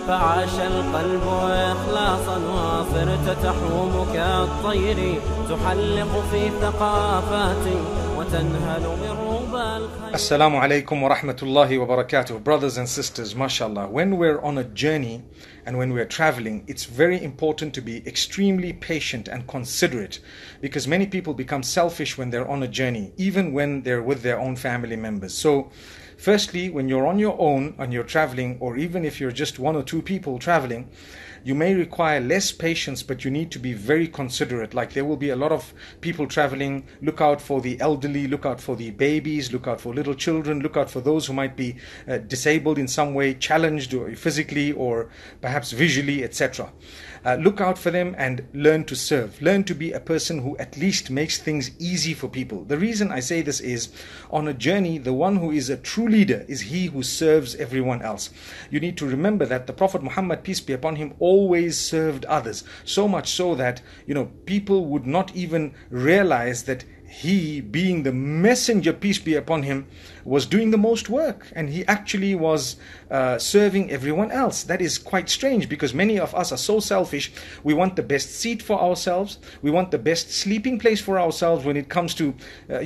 فعاش القلب إخلاصا وصرت تحوم كالطير تحلق في ثقافات وتنهل من ربى الخير. Assalamu alaikum wa rahmatullahi wa barakatuh. Brothers and sisters, mashallah, when we're on a journey and when we're traveling, it's very important to be extremely patient and considerate, because many people become selfish when they're on a journey, even when they're with their own family members. So firstly, when you're on your own and you're traveling, or even if you're just one or two people traveling, you may require less patience, but you need to be very considerate. Like, there will be a lot of people traveling. Look out for the elderly, look out for the babies, look out for little children, look out for those who might be disabled in some way, challenged or physically or perhaps visually, etc. Look out for them and learn to serve. Learn to be a person who at least makes things easy for people. The reason I say this is, on a journey, the one who is a true leader is he who serves everyone else. You need to remember that the Prophet Muhammad, peace be upon him, always served others. So much so that, people would not even realize that he, being the messenger, peace be upon him, was doing the most work, and he actually was serving everyone else. That is quite strange, because many of us are so selfish. We want the best seat for ourselves, we want the best sleeping place for ourselves when it comes to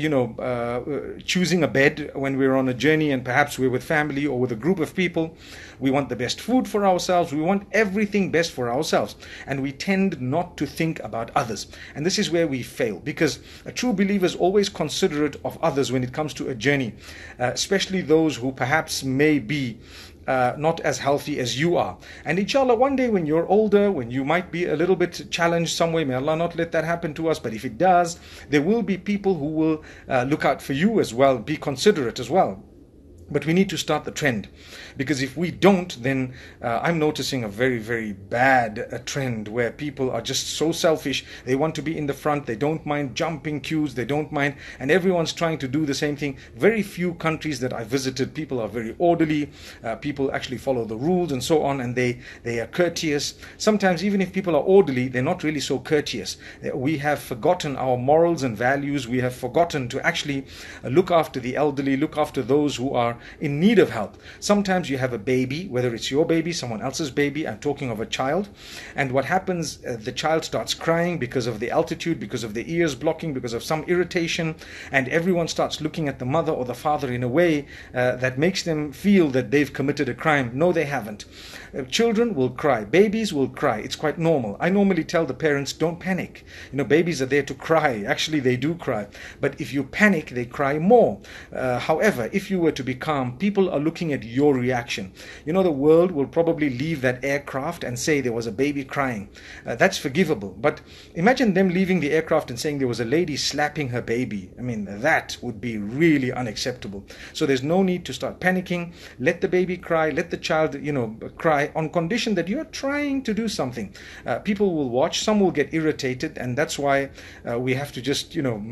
choosing a bed when we're on a journey and perhaps we're with family or with a group of people. We want the best food for ourselves, we want everything best for ourselves, and we tend not to think about others. And this is where we fail, because a true believer is always considerate of others when it comes to a journey, especially those who perhaps may be not as healthy as you are. And inshallah, one day when you're older, when you might be a little bit challenged some way, may Allah not let that happen to us, but if it does, there will be people who will look out for you as well, be considerate as well. But we need to start the trend, because if we don't, then I'm noticing a very, very bad trend where people are just so selfish. They want to be in the front, they don't mind jumping queues, they don't mind, and everyone's trying to do the same thing. Very few countries that I visited, people are very orderly, people actually follow the rules and so on, and they are courteous. Sometimes even if people are orderly, they're not really so courteous. We have forgotten our morals and values. We have forgotten to actually look after the elderly, look after those who are in need of help. Sometimes you have a baby, whether it's your baby, someone else's baby, I'm talking of a child, and what happens, the child starts crying because of the altitude, because of the ears blocking, because of some irritation, and everyone starts looking at the mother or the father in a way that makes them feel that they've committed a crime. No, they haven't. Children will cry, babies will cry, it's quite normal. I normally tell the parents, don't panic. Babies are there to cry. Actually, they do cry, but if you panic, they cry more. However, if you were to be calm, people are looking at your reaction. The world will probably leave that aircraft and say there was a baby crying. That's forgivable. But imagine them leaving the aircraft and saying there was a lady slapping her baby. I mean, that would be really unacceptable. So there's no need to start panicking. Let the baby cry, let the child, cry, on condition that you're trying to do something. People will watch, some will get irritated, and that's why we have to just,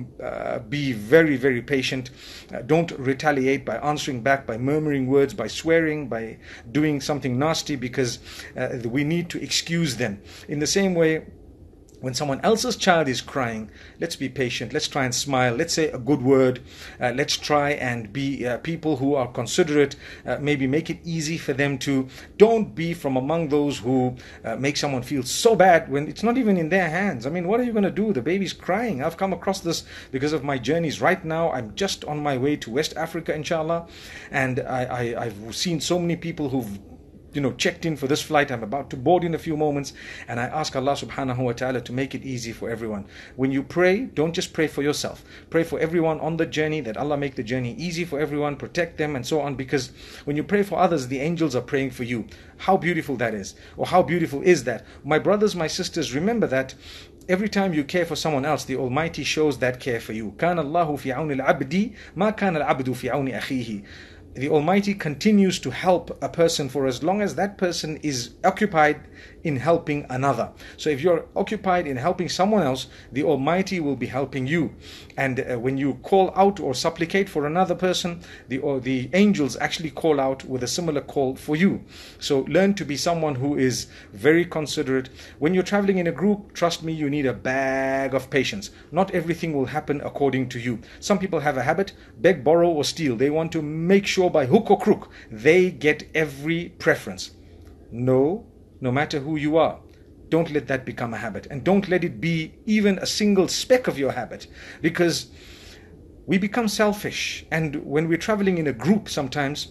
be very, very patient. Don't retaliate by answering back, by murmuring words, by swearing, by doing something nasty, because we need to excuse them. In the same way, when someone else's child is crying, let's be patient, let's try and smile, let's say a good word, let's try and be people who are considerate, maybe make it easy for them to. Don't be from among those who make someone feel so bad when it's not even in their hands. I mean, what are you going to do? The baby's crying. I've come across this because of my journeys. Right now, I'm just on my way to West Africa, inshallah, and I've seen so many people who've checked in for this flight. I'm about to board in a few moments, and I ask Allah subhanahu wa ta'ala to make it easy for everyone. When you pray, don't just pray for yourself. Pray for everyone on the journey, that Allah make the journey easy for everyone, protect them and so on, because when you pray for others, the angels are praying for you. How beautiful that is, or how beautiful is that? My brothers, my sisters, remember that every time you care for someone else, the Almighty shows that care for you. كَانَ اللَّهُ فِي عَوْنِ الْعَبْدِ مَا كَانَ الْعَبْدُ فِي عَوْنِ أَخِيهِ. The Almighty continues to help a person for as long as that person is occupied in helping another. So if you're occupied in helping someone else, the Almighty will be helping you. And when you call out or supplicate for another person, the angels actually call out with a similar call for you. So learn to be someone who is very considerate. When you're traveling in a group, trust me, you need a bag of patience. Not everything will happen according to you. Some people have a habit, beg, borrow or steal. They want to make sure by hook or crook they get every preference. No matter who you are, don't let that become a habit, and don't let it be even a single speck of your habit, because we become selfish. And when we're traveling in a group, sometimes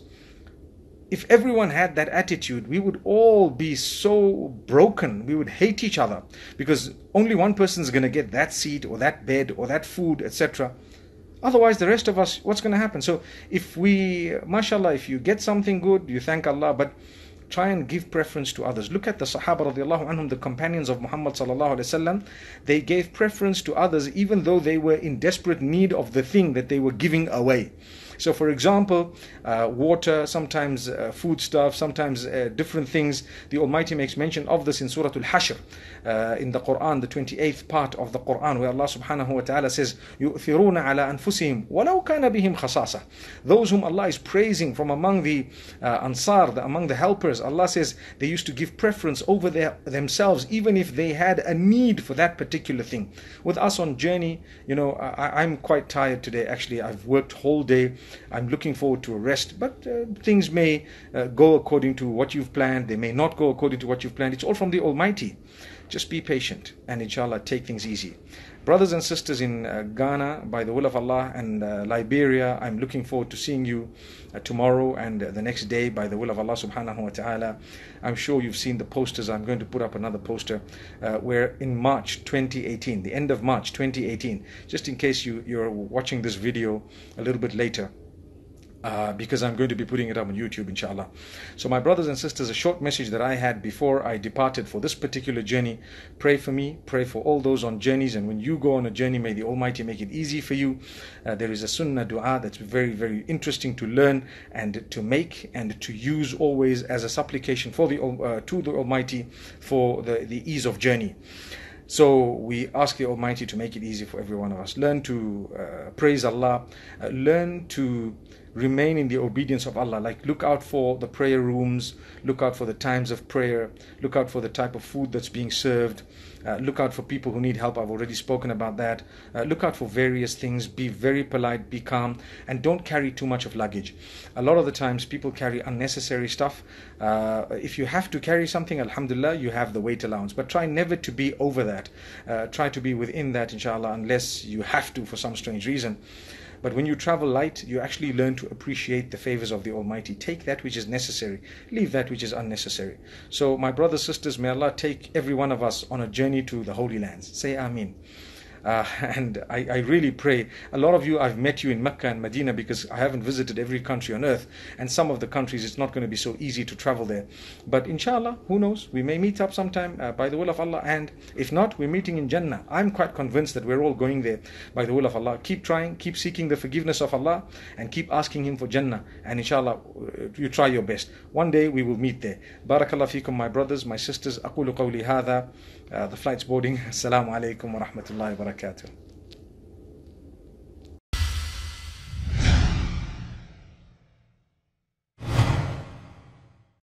if everyone had that attitude, we would all be so broken. We would hate each other because only one person is going to get that seat or that bed or that food, etc. Otherwise, the rest of us, what's going to happen? So if we, mashallah, if you get something good, you thank Allah, but try and give preference to others. Look at the Sahaba radiallahu anhum, the companions of Muhammad sallallahu alaihi wasallam. They gave preference to others even though they were in desperate need of the thing that they were giving away. So for example, water, sometimes foodstuff, sometimes different things. The Almighty makes mention of this in Surah Al-Hashr, in the Quran, the 28th part of the Quran, where Allah subhanahu wa ta'ala says, يُؤْثِرُونَ عَلَىٰ أَنفُسِهِمْ وَلَوْ كَانَ بِهِمْ خَصَاصَةٌ. Those whom Allah is praising from among the Ansar, among the helpers, Allah says they used to give preference over themselves even if they had a need for that particular thing. With us on journey, I'm quite tired today. Actually, I've worked whole day. I'm looking forward to a rest, but things may go according to what you've planned. They may not go according to what you've planned. It's all from the Almighty. Just be patient and inshallah take things easy. Brothers and sisters in Ghana, by the will of Allah, and Liberia, I'm looking forward to seeing you tomorrow and the next day by the will of Allah subhanahu wa ta'ala. I'm sure you've seen the posters. I'm going to put up another poster where in March 2018, the end of March 2018, just in case you're watching this video a little bit later, because I'm going to be putting it up on YouTube, inshallah. So my brothers and sisters, a short message that I had before I departed for this particular journey. Pray for me, pray for all those on journeys, and when you go on a journey, may the Almighty make it easy for you. There is a sunnah dua that's very, very interesting to learn and to make and to use always as a supplication for to the Almighty for the ease of journey. So we ask the Almighty to make it easy for every one of us. Learn to praise Allah, learn to remain in the obedience of Allah. Like, look out for the prayer rooms, look out for the times of prayer, look out for the type of food that's being served, look out for people who need help. I've already spoken about that. Look out for various things. Be very polite, be calm, and don't carry too much of luggage. A lot of the times people carry unnecessary stuff. If you have to carry something, alhamdulillah, you have the weight allowance, but try never to be over that. Try to be within that, inshallah, unless you have to for some strange reason. But when you travel light, you actually learn to appreciate the favors of the Almighty. Take that which is necessary, leave that which is unnecessary. So my brothers, sisters, may Allah take every one of us on a journey to the Holy Lands. Say Ameen. And I really pray, a lot of you, I've met you in Mecca and Medina because I haven't visited every country on earth, and some of the countries it's not going to be so easy to travel there. But inshallah, who knows, we may meet up sometime by the will of Allah, and if not, we're meeting in Jannah. I'm quite convinced that we're all going there by the will of Allah. Keep trying, keep seeking the forgiveness of Allah, and keep asking Him for Jannah, and inshallah, you try your best. One day we will meet there. Barakallah feekum, my brothers, my sisters. Aqulu qawli hadha. The flight's boarding. Assalamu alaikum wa rahmatullahi wa barakatuh.